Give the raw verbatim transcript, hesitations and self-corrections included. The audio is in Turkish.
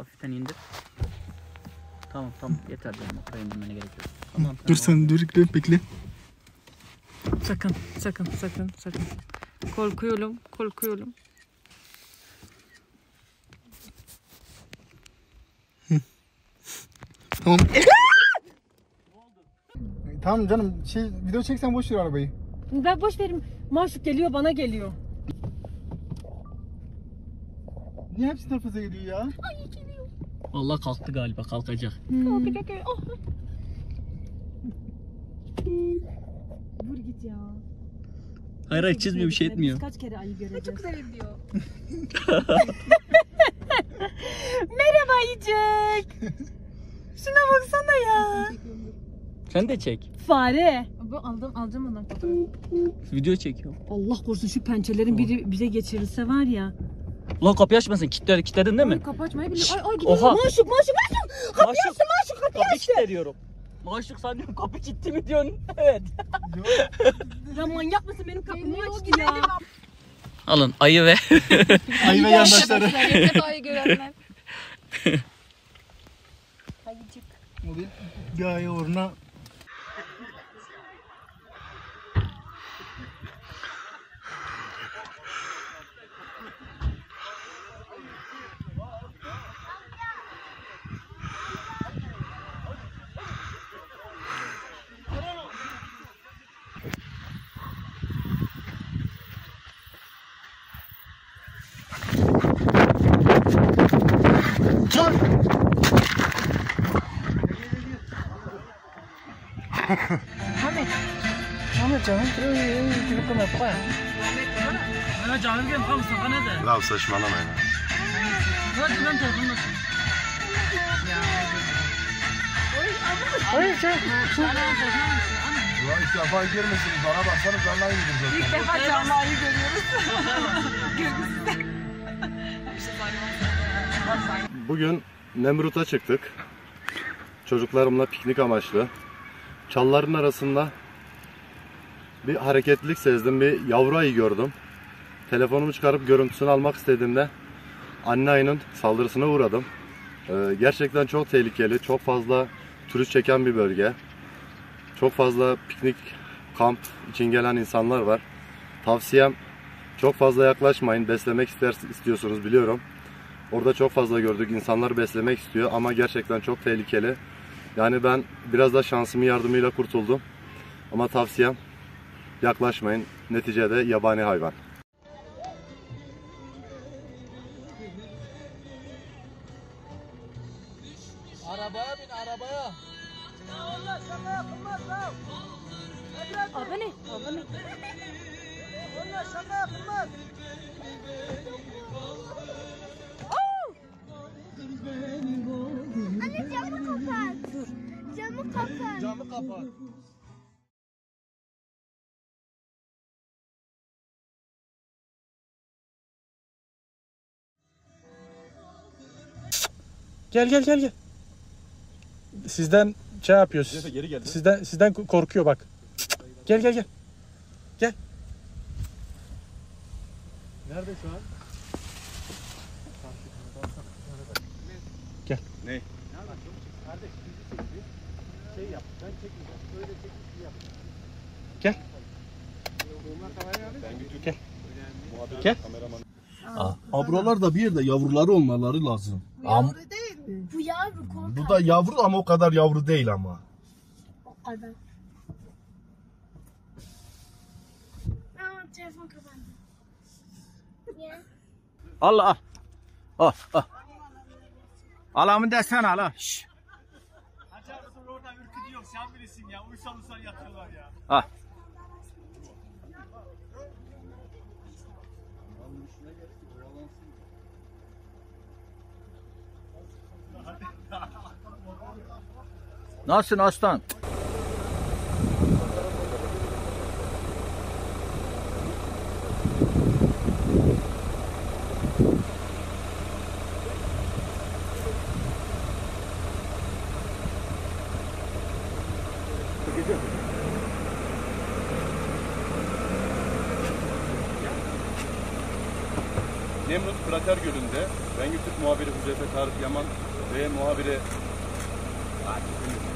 Hafiften indir. Tamam tamam yeter canım, o kadar indirmene gerek yok. Tamam, Dur sen dur bekle. Sakın sakın sakın sakın. Korkuyorum korkuyorum. Tamam. Tamam canım, şey video çeksen boş ver arabayı. Ben boş verim. Maşuk geliyor, bana geliyor. Niye hepsi tarafa geliyor ya? Ay geliyor. Vallahi kalktı galiba, kalkacak. Hmm. Kalkacak. Oh. Vur git ya. Hayır hayır çizmiyor, bir şey etmiyor. Biz kaç kere ayı göreceğiz? Çok güzel diyor. Merhaba ayıcık. Şuna baksana ya. Sen de çek. Fare. Bu aldım alacağım ondan fotoğrafı. Video çekiyor. Allah korusun şu pençelerin biri bize geçirirse var ya. Ulan kapıyı açmasın. Kilitledin, kilitledin değil mi? Ay, kapı açmayı biliyor. Ay ay gidiyor. Oha. Maşuk maşuk maşuk. Kapıyı Maşuk. açtı maşuk kapıyı Kapıyı açtı. kilitleniyorum. Maşuk sanıyorum, kapı kilitli mi diyorsun? Evet. Ya manyak mısın, benim kapımı açtı ya. Alın ayı ve Ayı ve yandaşları. Evde ayı görenler. Ayıcık. Bir ayı uğruna. Ahmet. Ahmet canım. Çocuk kadar baba ya. Ya canım benim, tam sana ne de? Ya saçmalama ya. Hadi ben telefonla. Hayır sen. Ulan ilk defa girmesin, bana baksana canlı ayı gidiyor İlk defa canlı ayı görüyoruz. Bugün Nemrut'a çıktık. Çocuklarımla piknik amaçlı. Çalların arasında bir hareketlilik sezdim. Bir yavru ayı gördüm. Telefonumu çıkarıp görüntüsünü almak istediğimde anne ayının saldırısına uğradım. Ee, gerçekten çok tehlikeli, çok fazla turist çeken bir bölge. Çok fazla piknik, kamp için gelen insanlar var. Tavsiyem, çok fazla yaklaşmayın. Beslemek ister, istiyorsunuz biliyorum. Orada çok fazla gördük. İnsanlar beslemek istiyor ama gerçekten çok tehlikeli. Yani ben biraz da şansımın yardımıyla kurtuldum. Ama tavsiyem, yaklaşmayın. Neticede yabani hayvan. Arabaya bin, arabaya. Abone. Abone. Anne camı kapat. Camı kapat. Camı kapat. Gel gel gel gel. Sizden şey yapıyor. Siz, Geri geldi. sizden sizden korkuyor bak. Gel gel gel. Gel. Nerede şu an? Gel. Ne? Şey yap. Ben çekmeyeceğim. Öyle çekmiş yap. Gel. Gel. Gel. Ha, buralarda bir yerde yavruları olmaları lazım. Yavru değil mi? Bu yavru korkak. Bu da yavru ama o kadar yavru değil ama. O kadar. Aa, telefon kapandı. Niye? Allah al. Al al. Alamın desene al. Şşş. Açarısın oradan ürkütüyor. Sen bilirsin ya. Uysal uysal yatıyorlar ya. Al. Nasılsın aslan? Nemrut Krater Gölü'nde ben YouTube muhabiri Huzeyfe Tarık Yaman ve muhabiri Akif Ünlü